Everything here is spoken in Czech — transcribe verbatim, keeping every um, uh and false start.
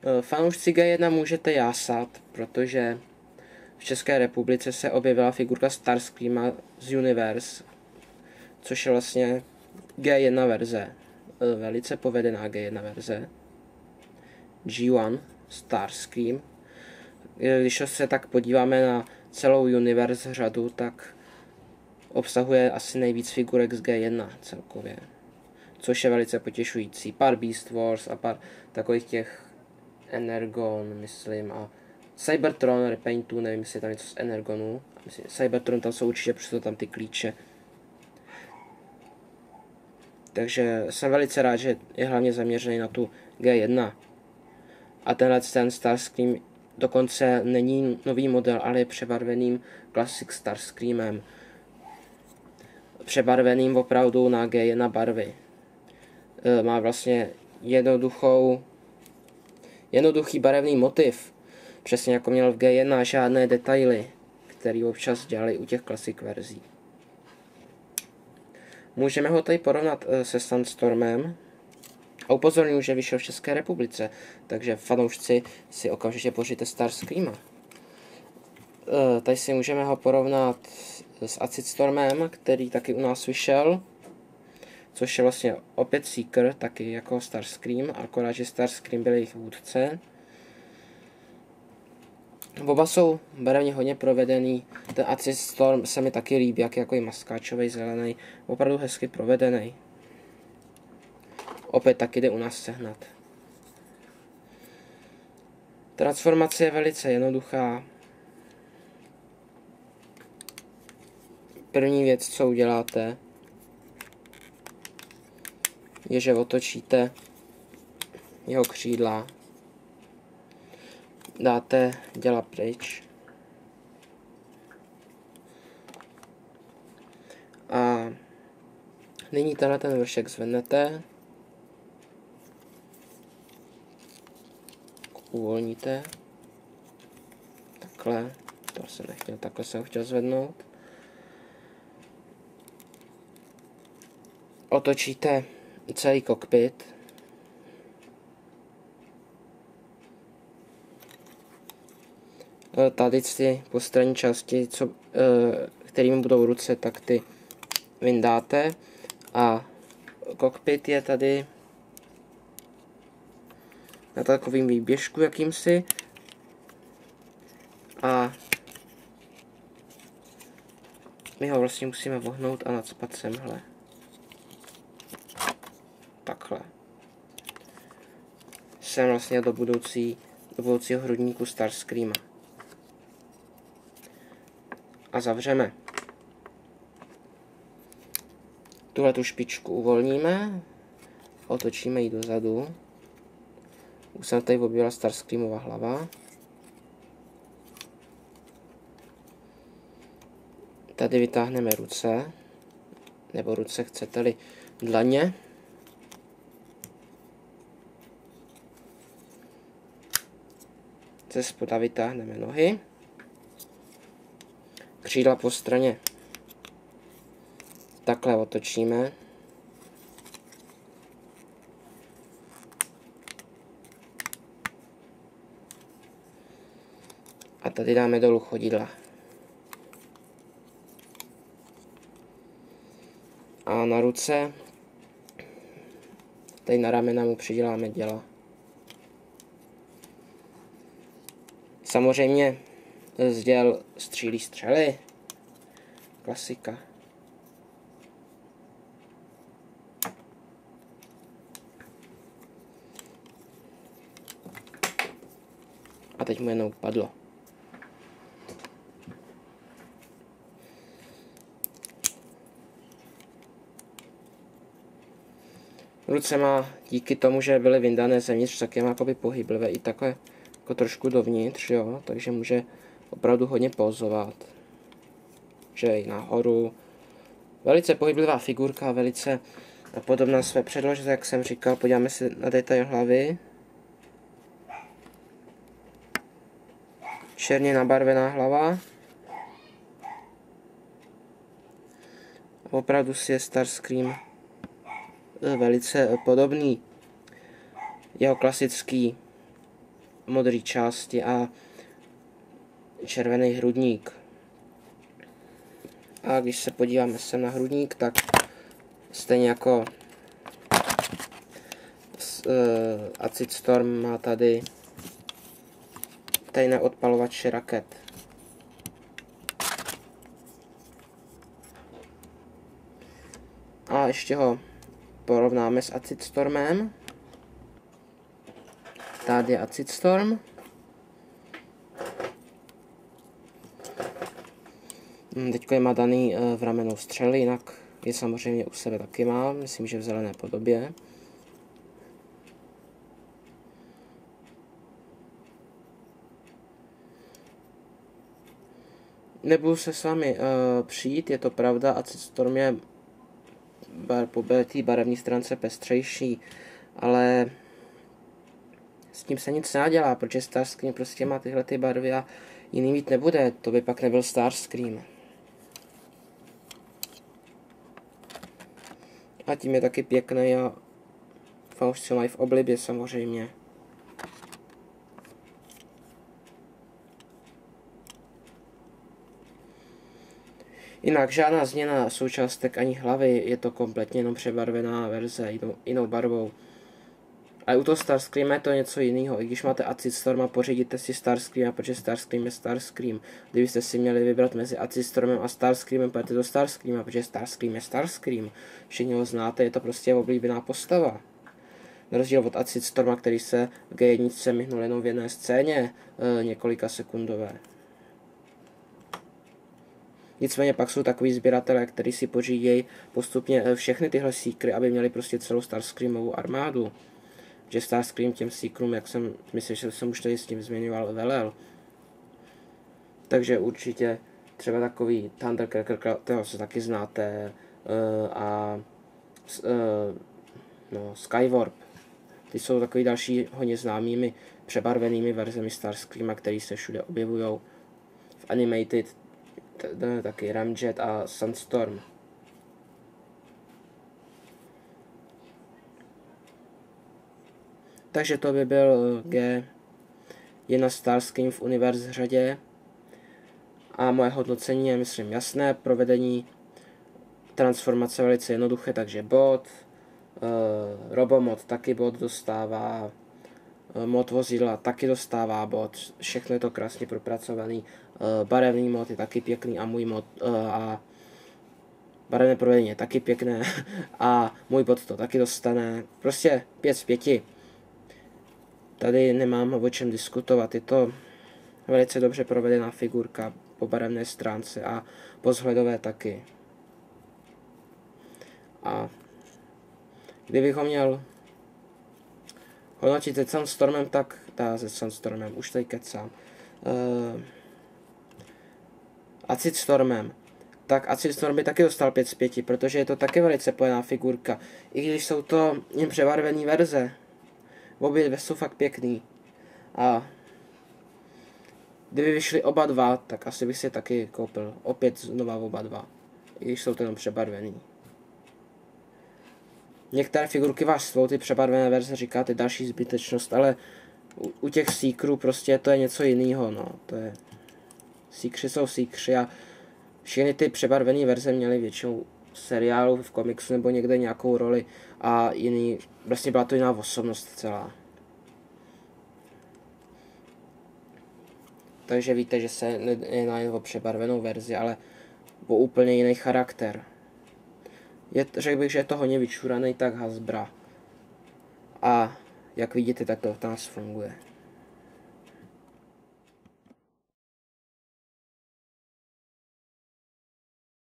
Fanoušci G jedna můžete jásat, protože v České republice se objevila figurka Starscreama z Universe, což je vlastně G jedna verze, velice povedená G jedna verze. G jedna Starscream. Když se tak podíváme na celou Universe řadu, tak obsahuje asi nejvíc figurek z G jedna celkově, což je velice potěšující. Pár Beast Wars a pár takových těch Energon, myslím, a Cybertron, Repaintu, nevím, jestli je tam něco z Energonu. Myslím, Cybertron tam jsou určitě, protože tam ty klíče. Takže jsem velice rád, že je hlavně zaměřený na tu G jedna. A tenhle ten Starscream dokonce není nový model, ale je přebarveným Classic Starscreamem. Přebarveným opravdu na G jedna barvy. E, má vlastně jednoduchou, jednoduchý barevný motiv. Přesně jako měl v G jedna, žádné detaily, které občas dělali u těch Classic verzí. Můžeme ho tady porovnat e, se Sandstormem. A upozorňuji, že vyšel v České republice, takže fanoušci si okamžitě pořiďte Starscreama. E, tady si můžeme ho porovnat s Acid Stormem, který taky u nás vyšel, což je vlastně opět Seeker, taky jako Starscream, akorát, že Starscream byl jejich vůdce. Oba jsou barevně hodně provedený, ten Acid Storm se mi taky líbí, jak je jako maskáčový, zelený, opravdu hezky provedený. Opět taky jde u nás sehnat. Transformace je velice jednoduchá. První věc, co uděláte, je, že otočíte jeho křídla, dáte děla pryč a nyní tenhle ten vršek zvednete, uvolníte, takhle, to jsem nechtěl, takhle jsem ho chtěl zvednout. Otočíte celý kokpit. Tady ty postranní části, co, kterými budou ruce, tak ty vyndáte. A kokpit je tady na takovým výběžku jakýmsi. A my ho vlastně musíme vohnout a nacpat semhle. Takhle. Jsem vlastně do budoucí, do budoucího hrudníku Starscreama. A zavřeme. Tuhle tu špičku uvolníme, otočíme ji dozadu. Už se tady objevila Starscreamova hlava. Tady vytáhneme ruce, nebo ruce chcete-li dlaně. Ze spoda vytáhneme nohy. Křídla po straně takhle otočíme. A tady dáme dolů chodidla. A na ruce, tady na ramena mu přiděláme děla. Samozřejmě z děl střílí střely. Klasika. A teď mu jenom padlo. Ruce má díky tomu, že byly vyndané zevnitř, tak je má jakoby pohyblivé i takhle jako trošku dovnitř, jo, takže může opravdu hodně pozovat. Že i nahoru. Velice pohyblivá figurka, velice podobná své předložce, jak jsem říkal. Podíváme se na detail hlavy. Černě nabarvená hlava. Opravdu si je Starscream velice podobný. Jeho klasický modré části a červený hrudník. A když se podíváme sem na hrudník, tak stejně jako uh, Acid Storm má tady tajné odpalovače raket. A ještě ho porovnáme s Acid Stormem. Tady je Acid Storm. Teďko je má daný v ramenou střely, jinak je samozřejmě u sebe taky má, myslím, že v zelené podobě. Nebudu se s vámi uh, přijít, je to pravda, Acid Storm je bar, po té barevné stránce pestřejší, ale s tím se nic nedělá, protože Starscream prostě má tyhle ty barvy a jiný mít nebude, to by pak nebyl Starscream. A tím je taky pěkný a fanoušci mají v oblibě samozřejmě. Jinak žádná změna součástek ani hlavy, je to kompletně jenom přebarvená verze jinou, jinou barvou. Ale u toho Starscreama je to něco jiného. I když máte Acid Storm a pořídíte si Starscreama, protože Starscream je Starscream. Kdybyste si měli vybrat mezi Acid Stormem a Starscreamem, pojďte do Starscreama, protože Starscream je Starscream. Všichni ho znáte, je to prostě oblíbená postava. Na rozdíl od Acid Storma, který se v G jedna myhnul jenom v jedné scéně, e, několika sekundové. Nicméně pak jsou takový sběratelé, kteří si pořídějí postupně všechny tyhle seekry, aby měli prostě celou Starscreamovou armádu. Že Starscream těm seekrům, jak jsem, myslím, že jsem už tady s tím zmiňoval, velel. Takže určitě třeba takový Thundercracker, toho se taky znáte, uh, a uh, no, Skywarp. Ty jsou takový další hodně známými přebarvenými verzemi Starscreama, který se všude objevují v Animated, taky Ramjet a Sunstorm. Takže to by byl G jedna Starscream v Universe řadě. A moje hodnocení je, myslím, jasné. Provedení transformace velice jednoduché, takže bod. Uh, Robomod taky bod dostává. Uh, mod vozidla taky dostává bod. Všechno je to krásně propracovaný. Uh, barevný mod je taky pěkný a můj mod uh, a barevné provedení je taky pěkné a můj bod to taky dostane. Prostě pět z pěti. Tady nemám o čem diskutovat, je to velice dobře provedená figurka po barevné stránce a po vzhledové taky. A kdybych ho měl hodnotit se Sunstormem, tak dá se Sunstormem, už tady kecám. Uh, Acid Stormem, tak Acid Storm by taky dostal pět z pěti, protože je to taky velice povedená figurka. I když jsou to jen přebarvené verze. Obě dvě jsou fakt pěkný. A kdyby vyšly oba dva, tak asi bych si je taky koupil. Opět znova oba dva. I když jsou to jenom přebarvený. Některé figurky vás svou ty přebarvené verze říkáte další zbytečnost, ale u, u těch seekrů prostě to je něco jiného, no. To je... Seekři jsou seekři a všechny ty přebarvené verze měly většinou seriálu, v komiksu nebo někde nějakou roli a jiný, vlastně byla to jiná osobnost celá. Takže víte, že se nejedná jen o přebarvenou verzi, ale o úplně jiný charakter. Je, řekl bych, že je to hodně vyčuraný tak Hasbra. A jak vidíte, tak to v nás funguje.